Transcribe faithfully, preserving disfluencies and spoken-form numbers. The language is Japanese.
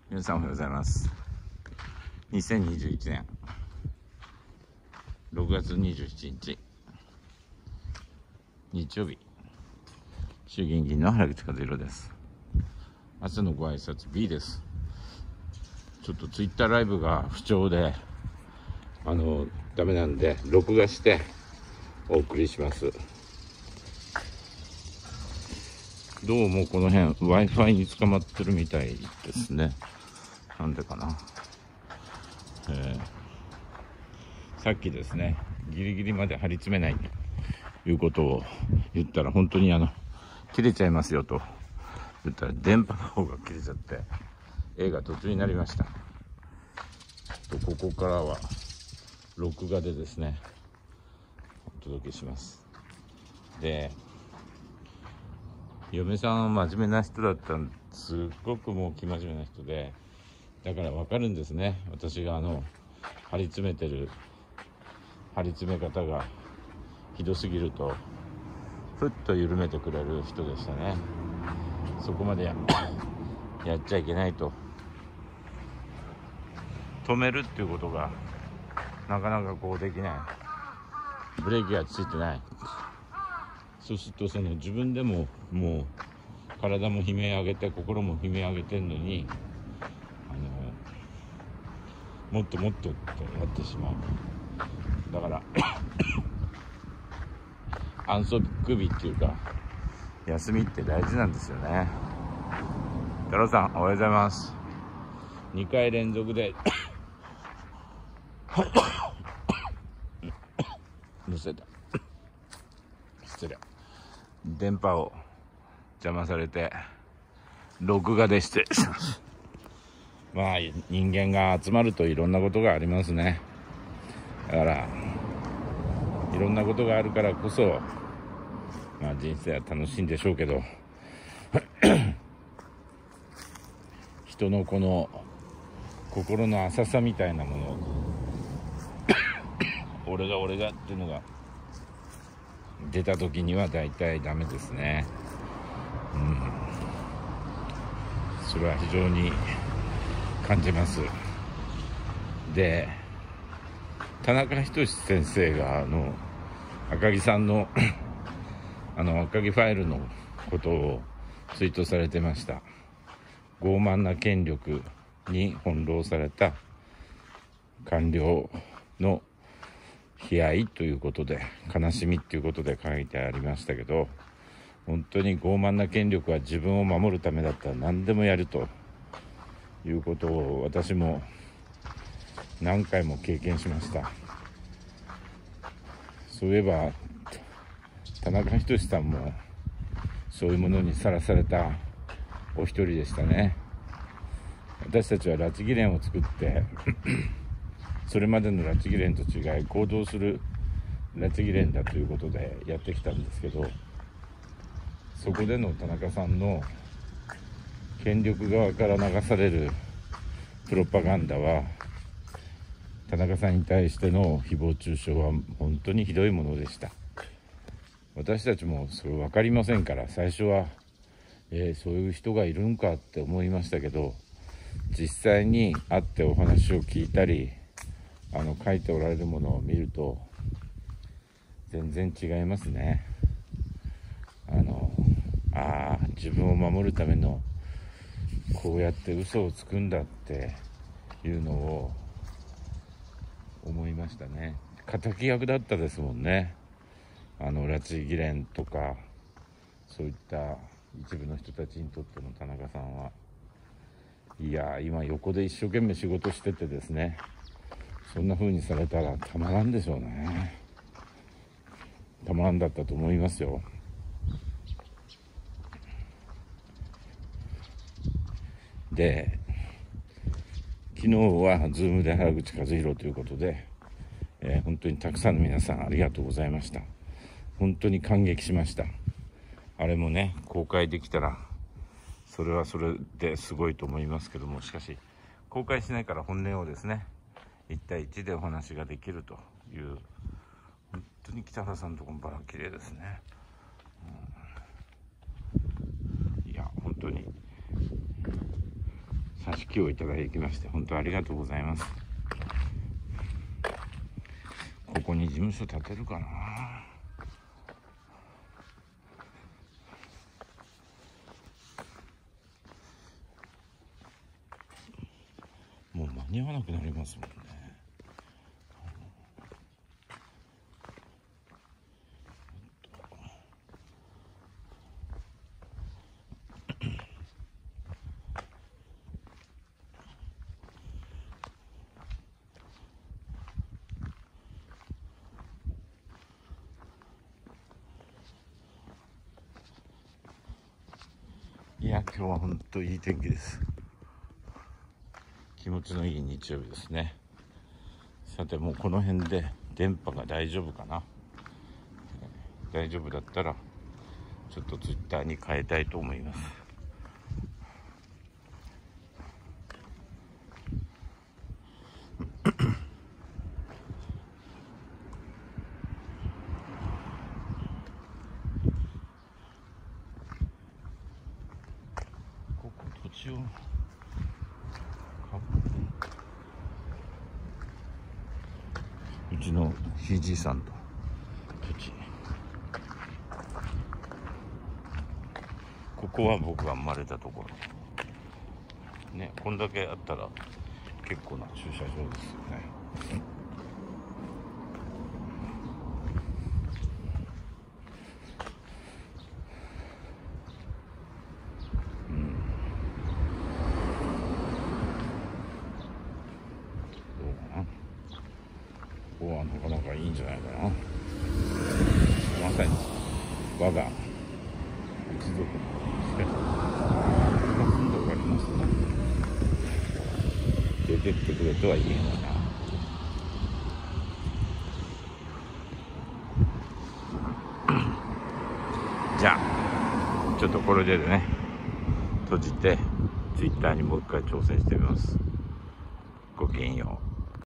皆さんおはようございます。にせんにじゅういちねんろくがつにじゅうしちにち日曜日、衆議院議員の原口和弘です。明日のご挨拶 B です。ちょっとツイッターライブが不調であのダメなんで録画してお送りします。どうもこの辺 Wi-Fi に捕まってるみたいですね。なんでかな、えー、さっきですね、ギリギリまで張り詰めないということを言ったら、本当にあの切れちゃいますよと言ったら電波の方が切れちゃって映画途中になりました。とここからは録画でですねお届けします。で、嫁さんは真面目な人だったんです。すっごくもう生真面目な人で、だから分かるんですね。私があの張り詰めてる張り詰め方がひどすぎるとふっと緩めてくれる人でしたね。そこまで や, やっちゃいけないと、止めるっていうことがなかなかこうできない、ブレーキがついてない。そうするとその自分でももう体も悲鳴上げて心も悲鳴上げてるのに、あのもっともっとってやってしまう。だから安息日っていうか休みって大事なんですよね。太郎さんおはようございます。にかい連続でむせた失礼、電波を邪魔されて録画で失礼します。まあ人間が集まるといろんなことがありますね。だからいろんなことがあるからこそ、まあ人生は楽しいんでしょうけど人のこの心の浅さみたいなもの俺が俺がっていうのが出た時には大体ダメですね。うん、それは非常に感じます。で、田中仁先生があの赤木さんのあの赤木ファイルのことをツイートされてました。傲慢な権力に翻弄された官僚の悲哀ということで、悲しみっていうことで書いてありましたけど、本当に傲慢な権力は自分を守るためだったら何でもやるということを私も何回も経験しました。そういえば田中仁さんもそういうものにさらされたお一人でしたね。私たちは拉致議連を作ってそれまでの拉致議連と違い行動する拉致議連だということでやってきたんですけど、そこでの田中さんの権力側から流されるプロパガンダは、田中さんに対しての誹謗中傷は本当にひどいものでした。私たちもそれ分かりませんから、最初は、えー、そういう人がいるんかって思いましたけど、実際に会ってお話を聞いたり、あの書いておられるものを見ると全然違いますね。あのああ自分を守るためのこうやって嘘をつくんだっていうのを思いましたね。敵役だったですもんね。あの拉致議連とかそういった一部の人たちにとっての田中さんは、いや今横で一生懸命仕事しててですね、そんな風にされたらたまらんでしょうね。たまらんだったと思いますよ。で、昨日はズームで原口和弘ということで、えー、本当にたくさんの皆さんありがとうございました。本当に感激しました。あれもね公開できたらそれはそれですごいと思いますけども、しかし公開しないから本音をですねいち対いちでお話ができるという、本当に北原さんのところのバラ綺麗ですね。うん、いや本当に差し気をいただきまして本当ありがとうございます。ここに事務所建てるかな。もう間に合わなくなりますもんね。いや、今日は本当いい天気です。気持ちのいい日曜日ですね。さて、もうこの辺で電波が大丈夫かな。大丈夫だったらちょっとツイッターに変えたいと思います。ここ土地をうちのひいじいさんと土地、ここは僕が生まれたところね。こんだけあったら結構な駐車場ですよね。ここはなかなかいいんじゃないかな。まさに我が一族のですね。住んでおられますね。出てってくれとは言えないな。じゃあちょっとこれでね閉じてツイッターにもう一回挑戦してみます。ごきげんよう。